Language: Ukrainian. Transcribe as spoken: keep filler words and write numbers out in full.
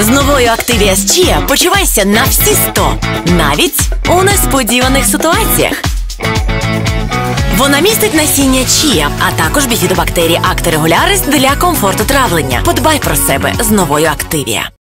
З новою Activia з Чія почувайся на всі сто, навіть у несподіваних ситуаціях. Вона містить насіння чія, а також біфідобактерії Acti regularis для комфорту травлення. Подбай про себе з новою Activia.